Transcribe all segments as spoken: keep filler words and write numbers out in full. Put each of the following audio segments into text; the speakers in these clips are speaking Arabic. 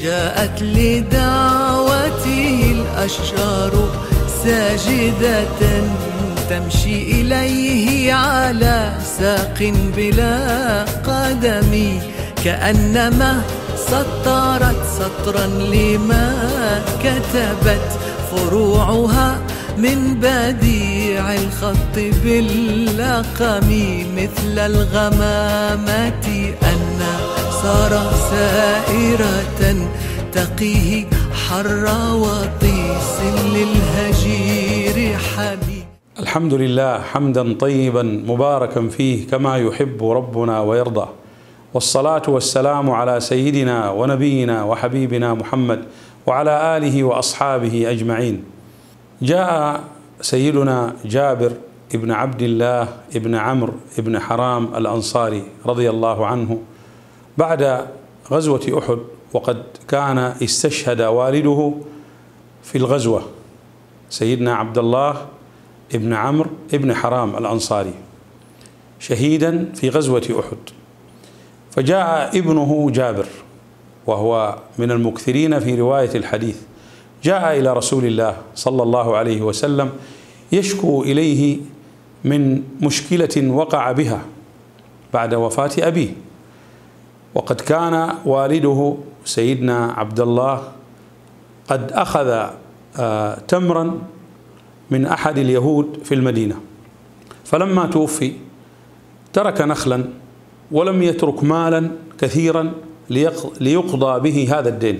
جاءت لدعوته الأشجار ساجدة تمشي إليه على ساق بلا قدم، كأنما سطرت سطرا لما كتبت فروعها من بديع الخط باللقم، مثل الغمامة أن صار سائرة تقيه حر وطيس للهجير حبيب. الحمد لله حمدا طيبا مباركا فيه كما يحب ربنا ويرضى، والصلاة والسلام على سيدنا ونبينا وحبيبنا محمد وعلى آله وأصحابه أجمعين. جاء سيدنا جابر ابن عبد الله ابن عمرو ابن حرام الأنصاري رضي الله عنه بعد غزوة أحد، وقد كان استشهد والده في الغزوة، سيدنا عبد الله ابن عمرو ابن حرام الأنصاري شهيدا في غزوة أحد. فجاء ابنه جابر وهو من المكثرين في رواية الحديث، جاء إلى رسول الله صلى الله عليه وسلم يشكو إليه من مشكلة وقع بها بعد وفاة أبيه، وقد كان والده سيدنا عبد الله قد أخذ تمرا من أحد اليهود في المدينة، فلما توفي ترك نخلا ولم يترك مالا كثيرا ليقضى به هذا الدين.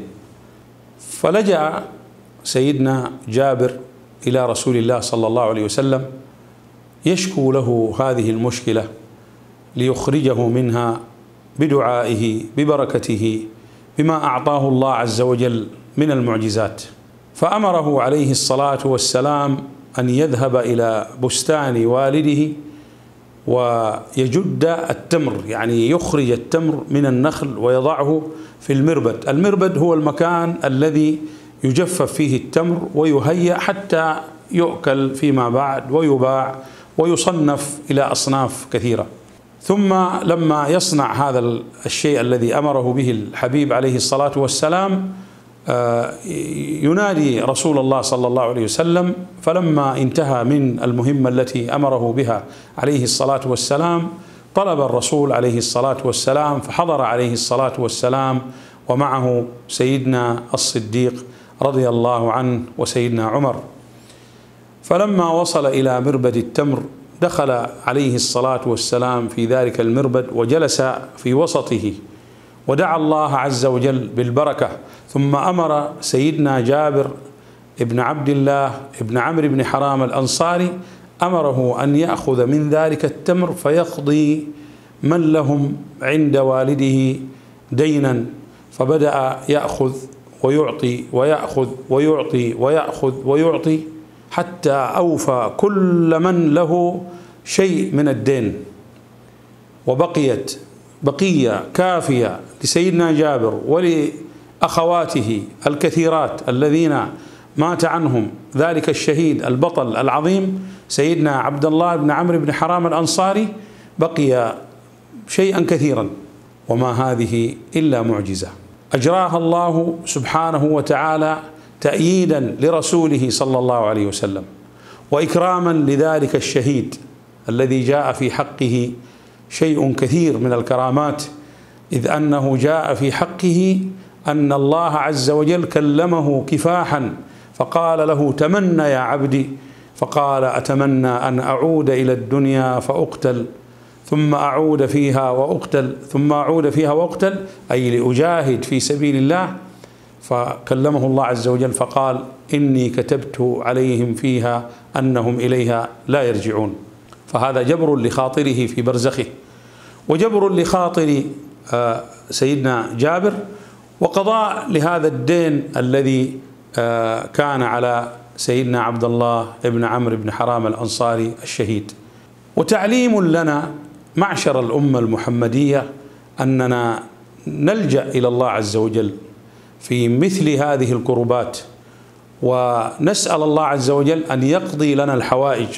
فلجأ سيدنا جابر إلى رسول الله صلى الله عليه وسلم يشكو له هذه المشكلة ليخرجه منها بدعائه ببركته بما أعطاه الله عز وجل من المعجزات. فأمره عليه الصلاة والسلام أن يذهب إلى بستان والده ويجد التمر، يعني يخرج التمر من النخل ويضعه في المربد. المربد هو المكان الذي يجفف فيه التمر ويهيأ حتى يؤكل فيما بعد ويباع ويصنف إلى أصناف كثيرة. ثم لما يصنع هذا الشيء الذي أمره به الحبيب عليه الصلاة والسلام ينادي رسول الله صلى الله عليه وسلم، فلما انتهى من المهمة التي أمره بها عليه الصلاة والسلام طلب الرسول عليه الصلاة والسلام، فحضر عليه الصلاة والسلام ومعه سيدنا الصديق رضي الله عنه وسيدنا عمر. فلما وصل إلى مربد التمر دخل عليه الصلاة والسلام في ذلك المربد وجلس في وسطه ودعا الله عز وجل بالبركة، ثم أمر سيدنا جابر ابن عبد الله ابن عمرو بن حرام الأنصاري أمره أن يأخذ من ذلك التمر فيقضي من لهم عند والده دينا. فبدأ يأخذ ويعطي ويأخذ ويعطي ويأخذ ويعطي حتى أوفى كل من له شيء من الدين، وبقيت بقية كافية لسيدنا جابر ولأخواته الكثيرات الذين مات عنهم ذلك الشهيد البطل العظيم سيدنا عبد الله بن عمرو بن حرام الأنصاري، بقي شيئا كثيرا. وما هذه إلا معجزة أجراها الله سبحانه وتعالى تأييدا لرسوله صلى الله عليه وسلم، وإكراما لذلك الشهيد الذي جاء في حقه شيء كثير من الكرامات، إذ أنه جاء في حقه أن الله عز وجل كلمه كفاحا فقال له تمنى يا عبدي، فقال أتمنى أن أعود إلى الدنيا فأقتل ثم أعود فيها وأقتل ثم أعود فيها وأقتل، أي لأجاهد في سبيل الله. فكلمه الله عز وجل فقال إني كتبت عليهم فيها أنهم إليها لا يرجعون. فهذا جبر لخاطره في برزخه، وجبر لخاطر سيدنا جابر، وقضاء لهذا الدين الذي كان على سيدنا عبد الله بن عمرو بن حرام الأنصاري الشهيد. وتعليم لنا معشر الأمة المحمدية أننا نلجأ إلى الله عز وجل في مثل هذه الكربات، ونسأل الله عز وجل أن يقضي لنا الحوائج.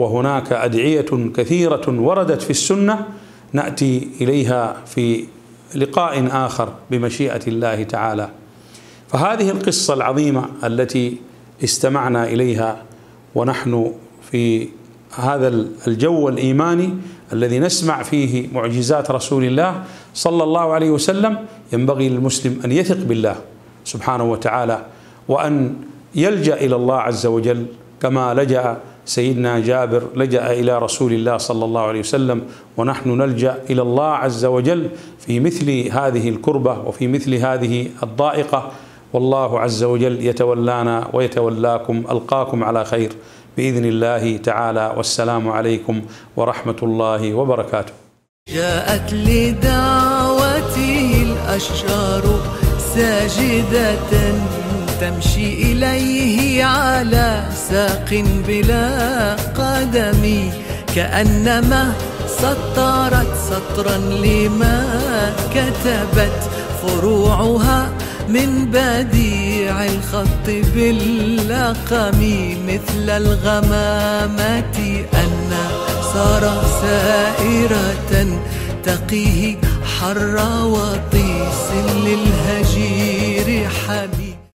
وهناك أدعية كثيرة وردت في السنة نأتي إليها في لقاء آخر بمشيئة الله تعالى. فهذه القصة العظيمة التي استمعنا إليها ونحن في هذا الجو الإيماني الذي نسمع فيه معجزات رسول الله صلى الله عليه وسلم، ينبغي للمسلم أن يثق بالله سبحانه وتعالى، وأن يلجأ إلى الله عز وجل كما لجأ سيدنا جابر، لجأ إلى رسول الله صلى الله عليه وسلم، ونحن نلجأ إلى الله عز وجل في مثل هذه الكربة وفي مثل هذه الضائقة. والله عز وجل يتولانا ويتولاكم. ألقاكم على خير بإذن الله تعالى، والسلام عليكم ورحمة الله وبركاته. جاءت لدعوته الأشجار ساجدة تمشي إليه على ساق بلا قدم، كأنما سطرت سطرا لما كتبت فروعها من بديع الخط باللقم، مثل الغمامة أن صار سائرة تقيه حر وطيس للهجير حبيب.